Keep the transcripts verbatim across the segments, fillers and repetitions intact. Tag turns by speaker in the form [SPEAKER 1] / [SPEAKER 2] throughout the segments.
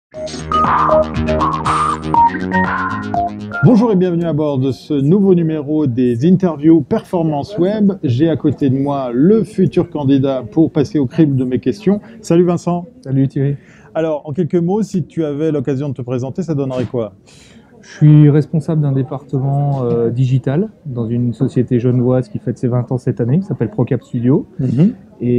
[SPEAKER 1] Bonjour et bienvenue à bord de ce nouveau numéro des interviews Performance Web. J'ai à côté de moi le futur candidat pour passer au crible de mes questions. Salut Vincent.
[SPEAKER 2] Salut Thierry.
[SPEAKER 1] Alors, en quelques mots, si tu avais l'occasion de te présenter, ça donnerait quoi?
[SPEAKER 2] Je suis responsable d'un département euh, digital dans une société genevoise qui fête ses vingt ans cette année, qui s'appelle Procap Studio. Mm-hmm.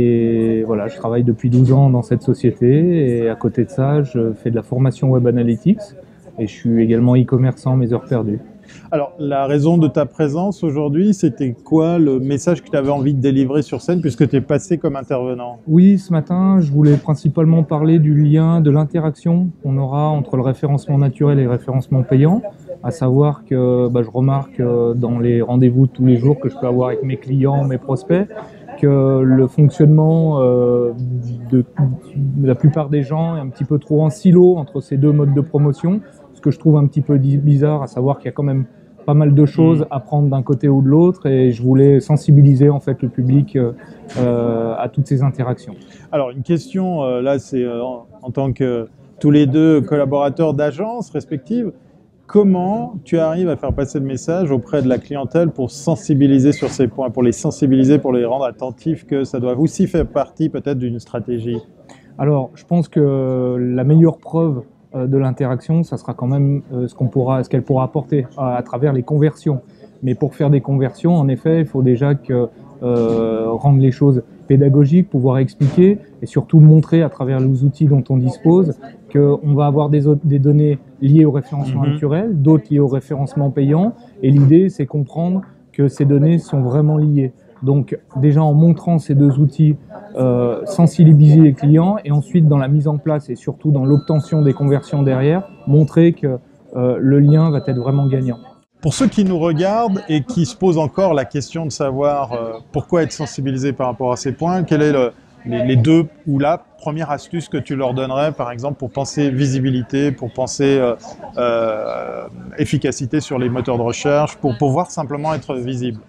[SPEAKER 2] Et voilà, je travaille depuis douze ans dans cette société et à côté de ça, je fais de la formation Web Analytics et je suis également e-commerçant mes heures perdues.
[SPEAKER 1] Alors, la raison de ta présence aujourd'hui, c'était quoi le message que tu avais envie de délivrer sur scène puisque tu es passé comme intervenant?
[SPEAKER 2] Oui, ce matin, je voulais principalement parler du lien, de l'interaction qu'on aura entre le référencement naturel et le référencement payant. À savoir que bah, je remarque euh, dans les rendez-vous de tous les jours que je peux avoir avec mes clients, mes prospects, que le fonctionnement euh, de, de la plupart des gens est un petit peu trop en silo entre ces deux modes de promotion. Ce que je trouve un petit peu bizarre, à savoir qu'il y a quand même pas mal de choses à prendre d'un côté ou de l'autre, et je voulais sensibiliser en fait le public euh, à toutes ces interactions.
[SPEAKER 1] Alors une question, euh, là c'est euh, en, en tant que tous les deux collaborateurs d'agences respectives, comment tu arrives à faire passer le message auprès de la clientèle pour sensibiliser sur ces points, pour les sensibiliser, pour les rendre attentifs que ça doit aussi faire partie peut-être d'une stratégie?
[SPEAKER 2] Alors je pense que la meilleure preuve de l'interaction, ça sera quand même ce qu'on pourra, ce qu'elle pourra apporter à, à travers les conversions. Mais pour faire des conversions, en effet, il faut déjà que, euh, rendre les choses pédagogiques, pouvoir expliquer et surtout montrer à travers les outils dont on dispose qu'on va avoir des, autres, des données liées au référencement mm-hmm. naturel, d'autres liées au référencement payant. Et l'idée, c'est comprendre que ces données sont vraiment liées. Donc déjà en montrant ces deux outils, euh, sensibiliser les clients et ensuite dans la mise en place et surtout dans l'obtention des conversions derrière, montrer que euh, le lien va être vraiment gagnant.
[SPEAKER 1] Pour ceux qui nous regardent et qui se posent encore la question de savoir euh, pourquoi être sensibilisé par rapport à ces points, quelle est le, les, les deux ou la première astuce que tu leur donnerais par exemple pour penser visibilité, pour penser euh, euh, efficacité sur les moteurs de recherche, pour pouvoir simplement être visible?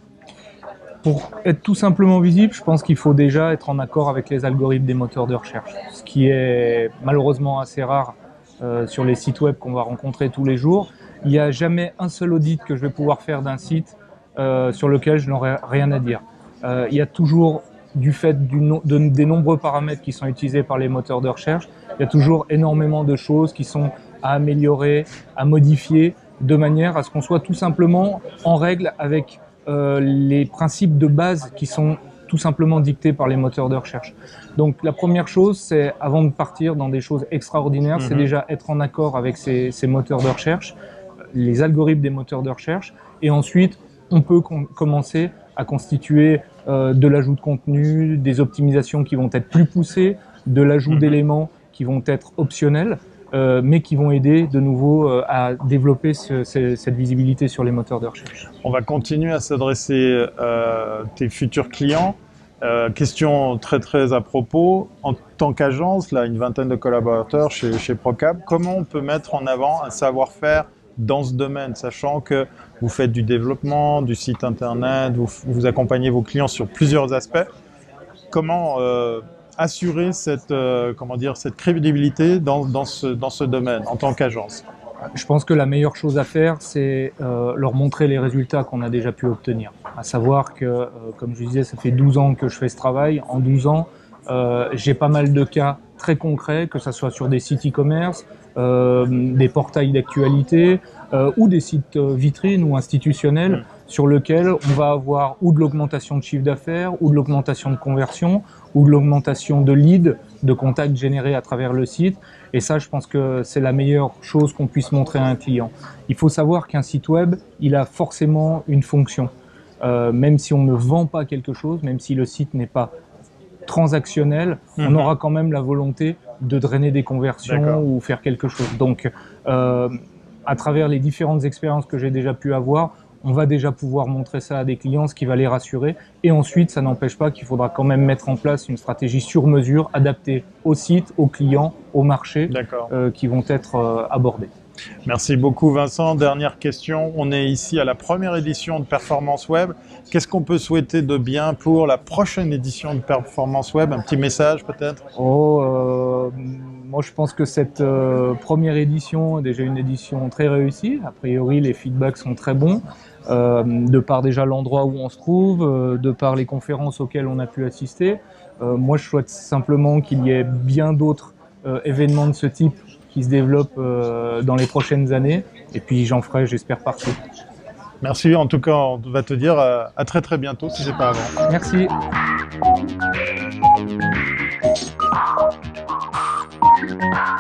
[SPEAKER 2] Pour être tout simplement visible, je pense qu'il faut déjà être en accord avec les algorithmes des moteurs de recherche, ce qui est malheureusement assez rare euh, sur les sites web qu'on va rencontrer tous les jours. Il n'y a jamais un seul audit que je vais pouvoir faire d'un site euh, sur lequel je n'aurai rien à dire. Euh, il y a toujours, du fait du no de, des nombreux paramètres qui sont utilisés par les moteurs de recherche, il y a toujours énormément de choses qui sont à améliorer, à modifier, de manière à ce qu'on soit tout simplement en règle avec Euh, les principes de base qui sont tout simplement dictés par les moteurs de recherche. Donc la première chose, c'est avant de partir dans des choses extraordinaires, mmh. c'est déjà être en accord avec ces, ces moteurs de recherche, les algorithmes des moteurs de recherche, et ensuite on peut com commencer à constituer euh, de l'ajout de contenu, des optimisations qui vont être plus poussées, de l'ajout mmh. d'éléments qui vont être optionnels, Euh, mais qui vont aider de nouveau euh, à développer ce, ce, cette visibilité sur les moteurs de recherche.
[SPEAKER 1] On va continuer à s'adresser euh, tes futurs clients. Euh, question très très à propos, en tant qu'agence, là une vingtaine de collaborateurs chez, chez Procap, comment on peut mettre en avant un savoir-faire dans ce domaine, sachant que vous faites du développement, du site internet, vous, vous accompagnez vos clients sur plusieurs aspects. Comment euh, assurer cette, euh, comment dire, cette crédibilité dans, dans, ce, dans ce domaine en tant qu'agence?
[SPEAKER 2] Je pense que la meilleure chose à faire, c'est euh, leur montrer les résultats qu'on a déjà pu obtenir. À savoir que, euh, comme je disais, ça fait douze ans que je fais ce travail. En douze ans, euh, j'ai pas mal de cas très concrets, que ce soit sur des sites e-commerce, euh, des portails d'actualité euh, ou des sites vitrines ou institutionnels mmh. sur lesquels on va avoir ou de l'augmentation de chiffre d'affaires, ou de l'augmentation de conversion, ou de l'augmentation de leads, de contacts générés à travers le site. Et ça, je pense que c'est la meilleure chose qu'on puisse montrer à un client. Il faut savoir qu'un site web, il a forcément une fonction. Euh, même si on ne vend pas quelque chose, même si le site n'est pas transactionnel, mmh. on aura quand même la volonté de drainer des conversions ou faire quelque chose. Donc, euh, à travers les différentes expériences que j'ai déjà pu avoir, on va déjà pouvoir montrer ça à des clients, ce qui va les rassurer. Et ensuite, ça n'empêche pas qu'il faudra quand même mettre en place une stratégie sur mesure, adaptée au site, aux clients, au marché, euh, qui vont être euh, abordés.
[SPEAKER 1] Merci beaucoup Vincent. Dernière question, on est ici à la première édition de Performance Web. Qu'est-ce qu'on peut souhaiter de bien pour la prochaine édition de Performance Web? Un petit message peut-être?
[SPEAKER 2] Oh, euh, moi, je pense que cette euh, première édition est déjà une édition très réussie. A priori, les feedbacks sont très bons, euh, de par déjà l'endroit où on se trouve, euh, de par les conférences auxquelles on a pu assister. Euh, moi, je souhaite simplement qu'il y ait bien d'autres euh, événements de ce type qui se développent euh, dans les prochaines années. Et puis, j'en ferai, j'espère, partie.
[SPEAKER 1] Merci. En tout cas, on va te dire à, à très très bientôt si c'est pas avant.
[SPEAKER 2] Merci.
[SPEAKER 3] Thank you.